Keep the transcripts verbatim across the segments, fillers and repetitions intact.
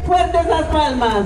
Fuertes las palmas.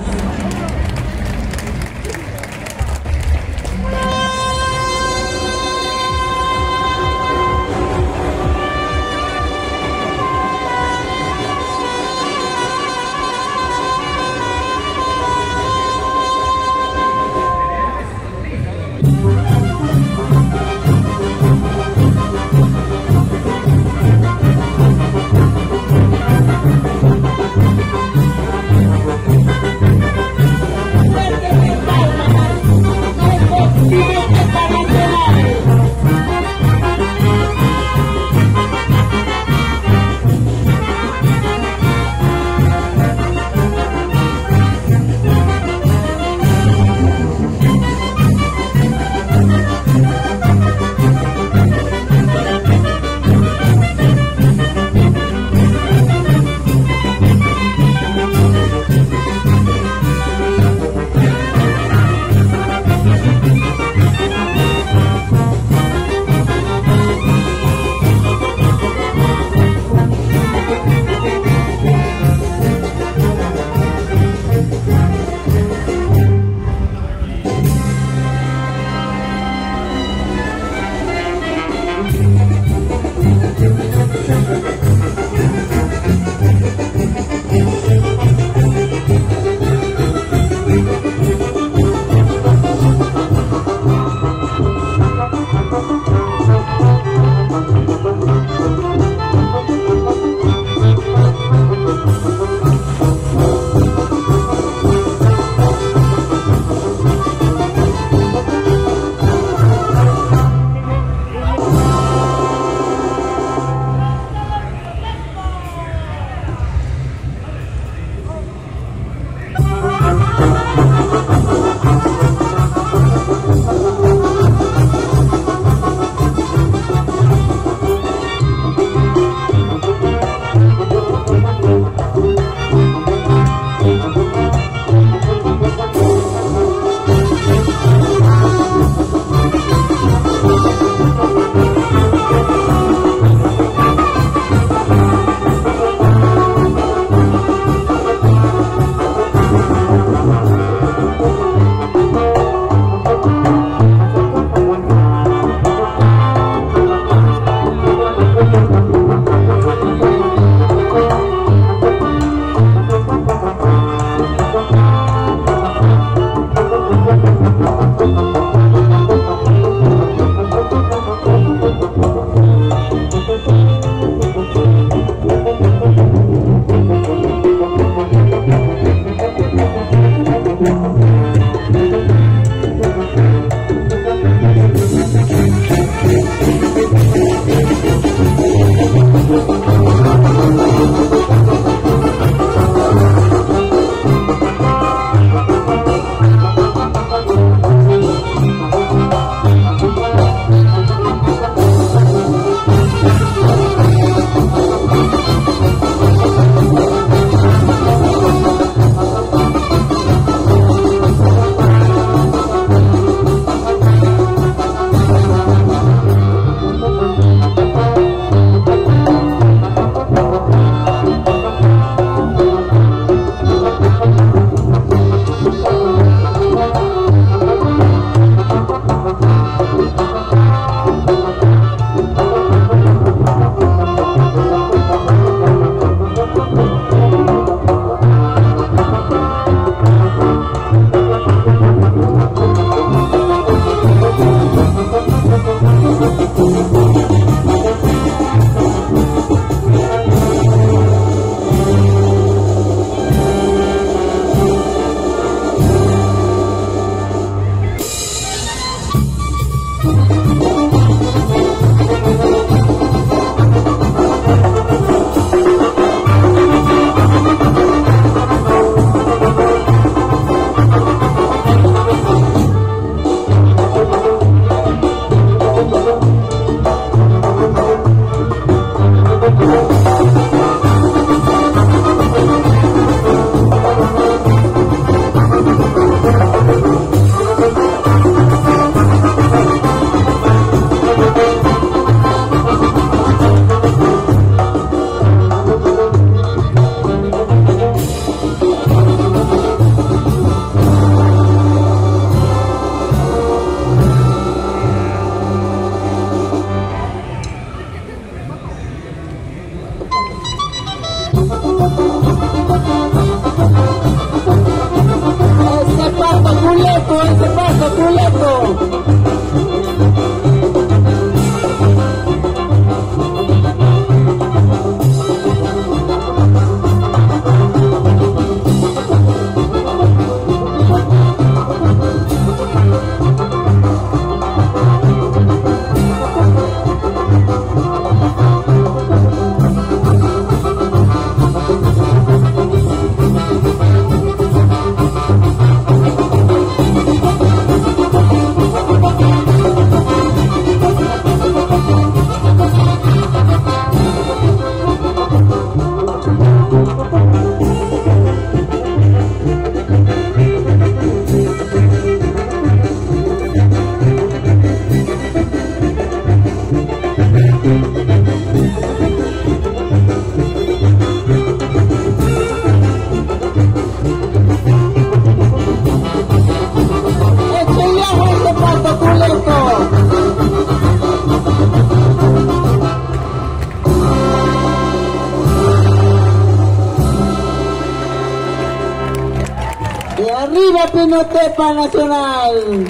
Y arriba Pinotepa Nacional.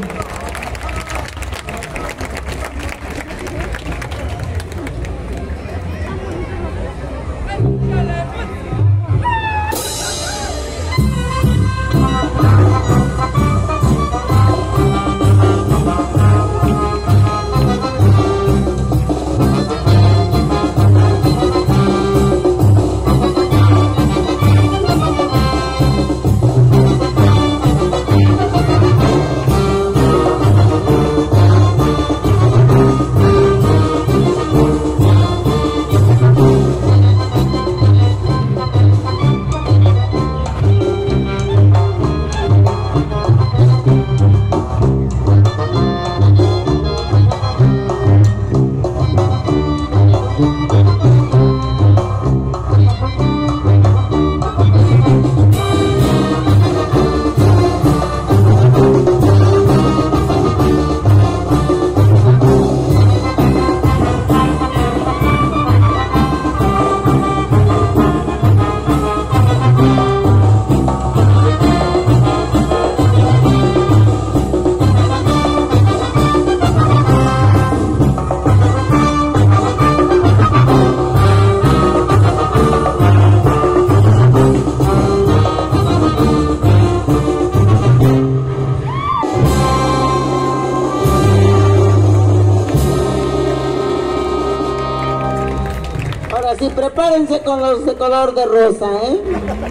Sí, prepárense con los de color de rosa, ¿eh?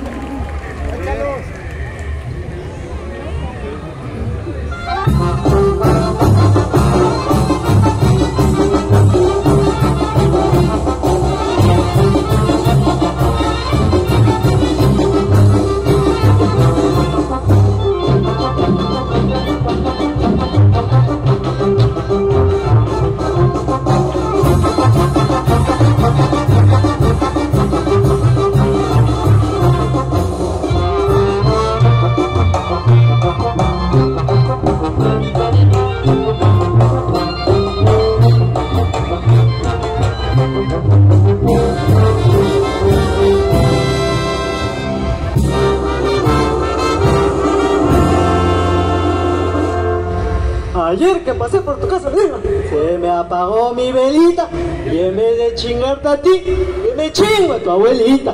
Ayer que pasé por tu casa, se me apagó mi velita y en vez de chingarte a ti, me chingo a tu abuelita.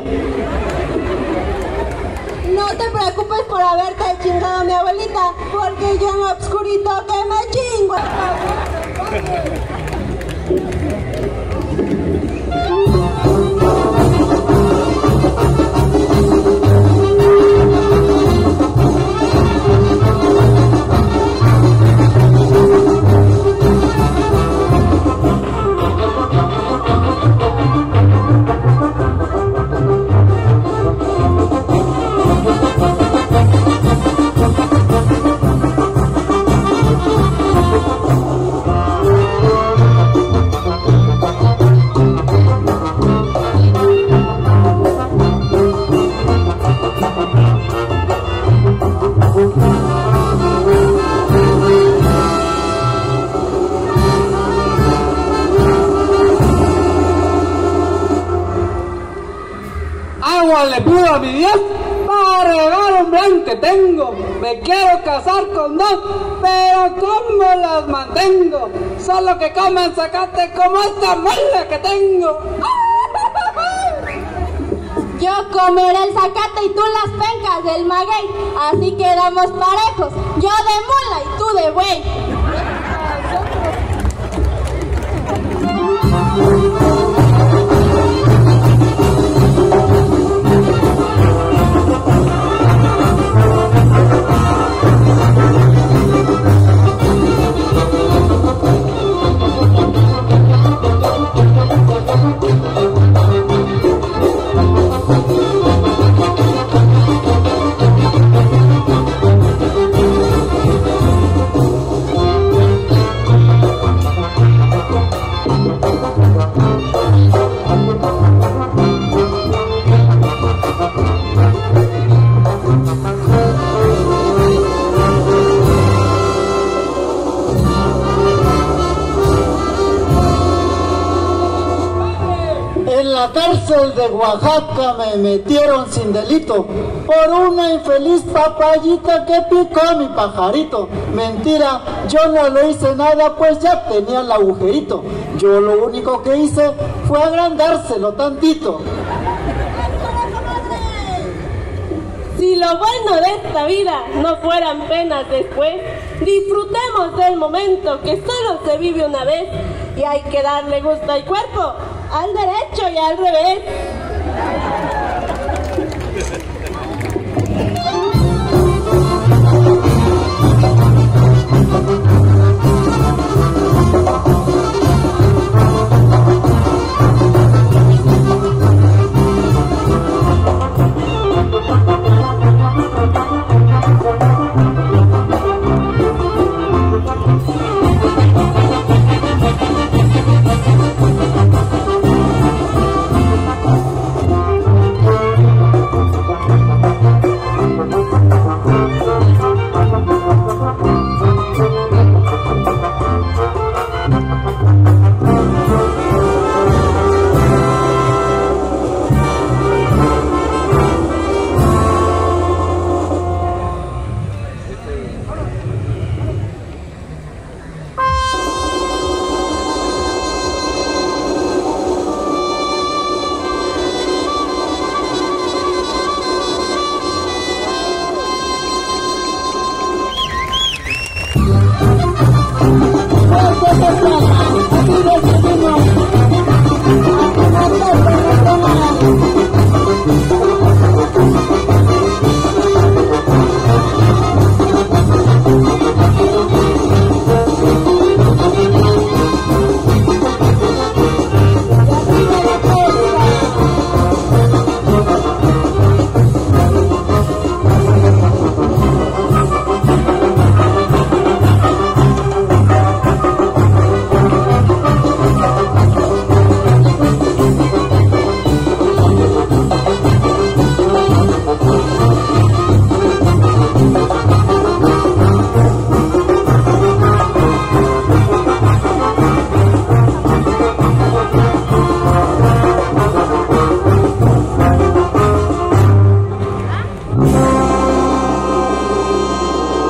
No te preocupes por haberte chingado a mi abuelita, porque yo en lo obscurito que me chingo a tu abuelita. Le pido a mi Dios para regar un plan que tengo. Me quiero casar con dos, pero ¿cómo las mantengo? Solo que coman zacate como esta muela que tengo. Yo comeré el zacate y tú las pencas del maguey, así quedamos parejos. Yo de mula y tú de buey. cárcel de Oaxaca me metieron sin delito por una infeliz papayita que picó mi pajarito. Mentira, yo no le hice nada, pues ya tenía el agujerito. Yo lo único que hice fue agrandárselo tantito. Si lo bueno de esta vida no fueran penas después, disfrutemos del momento que solo se vive una vez y hay que darle gusto al cuerpo, al derecho y al revés.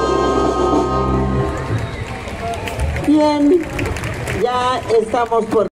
Bien, ya estamos por